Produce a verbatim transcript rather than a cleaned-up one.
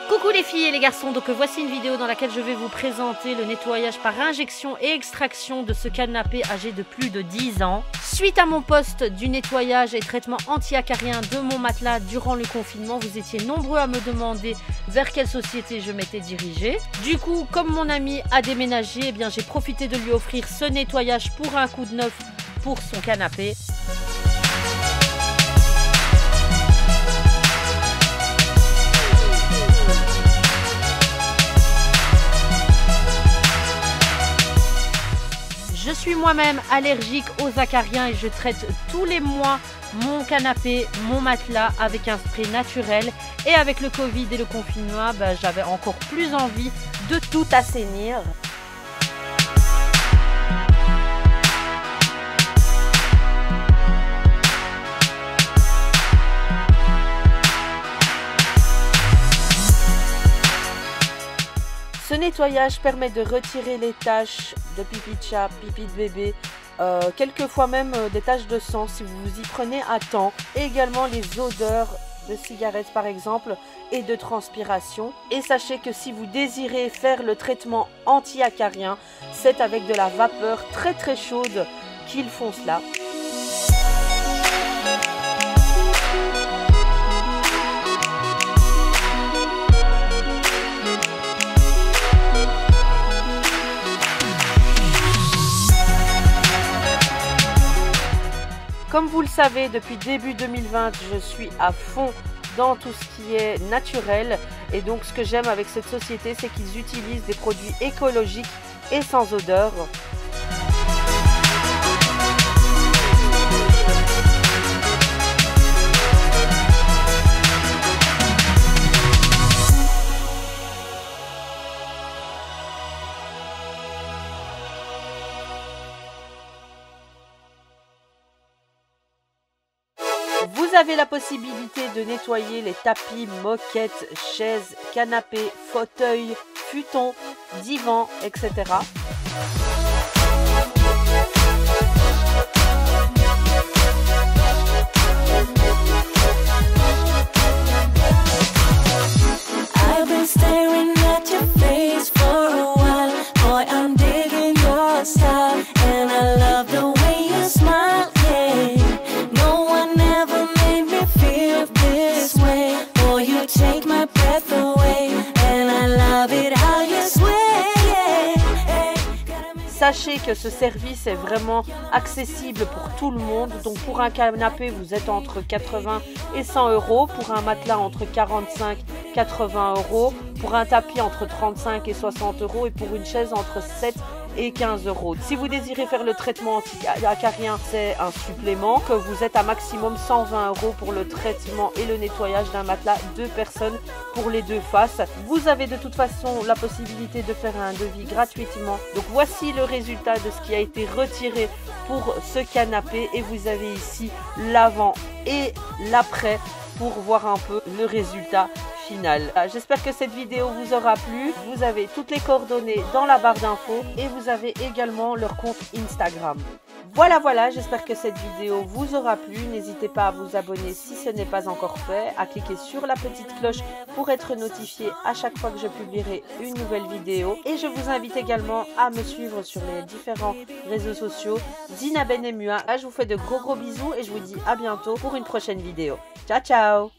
Coucou les filles et les garçons, donc voici une vidéo dans laquelle je vais vous présenter le nettoyage par injection et extraction de ce canapé âgé de plus de dix ans. Suite à mon post du nettoyage et traitement anti-acarien de mon matelas durant le confinement, vous étiez nombreux à me demander vers quelle société je m'étais dirigée. Du coup, comme mon ami a déménagé, eh bien j'ai profité de lui offrir ce nettoyage pour un coup de neuf pour son canapé. Je suis moi-même allergique aux acariens et je traite tous les mois mon canapé, mon matelas avec un spray naturel. Et avec le Covid et le confinement, bah, j'avais encore plus envie de tout assainir. Ce nettoyage permet de retirer les taches de pipi de chat, pipi de bébé, euh, quelquefois même euh, des taches de sang si vous vous y prenez à temps. Et également les odeurs de cigarettes par exemple et de transpiration. Et sachez que si vous désirez faire le traitement anti-acarien, c'est avec de la vapeur très très chaude qu'ils font cela. Comme vous le savez, depuis début deux mille vingt, je suis à fond dans tout ce qui est naturel. Et donc ce que j'aime avec cette société, c'est qu'ils utilisent des produits écologiques et sans odeur. Vous avez la possibilité de nettoyer les tapis, moquettes, chaises, canapés, fauteuils, futons, divans, et cetera. I've been staring at your face for a while. Boy, I'm digging your style and I love the way you smile. Yeah. No one ever made me feel this way. Boy, you take my breath away and I love it how you sway. Sachez que ce service est vraiment accessible pour tout le monde. Donc pour un canapé, vous êtes entre quatre-vingts et cent euros. Pour un matelas, entre quarante-cinq et quatre-vingts euros. Pour un tapis, entre trente-cinq et soixante euros. Et pour une chaise, entre sept et quinze euros. Si vous désirez faire le traitement anti-acarien, c'est un supplément, que vous êtes à maximum cent vingt euros pour le traitement et le nettoyage d'un matelas, deux personnes pour les deux faces. Vous avez de toute façon la possibilité de faire un devis gratuitement. Donc voici le résultat de ce qui a été retiré pour ce canapé et vous avez ici l'avant et l'après pour voir un peu le résultat final. J'espère que cette vidéo vous aura plu. Vous avez toutes les coordonnées dans la barre d'infos et vous avez également leur compte Instagram. Voilà, voilà, j'espère que cette vidéo vous aura plu. N'hésitez pas à vous abonner si ce n'est pas encore fait, à cliquer sur la petite cloche pour être notifié à chaque fois que je publierai une nouvelle vidéo. Et je vous invite également à me suivre sur les différents réseaux sociaux Dina Ben et Mua. Là, je vous fais de gros gros bisous et je vous dis à bientôt pour une prochaine vidéo. Ciao, ciao!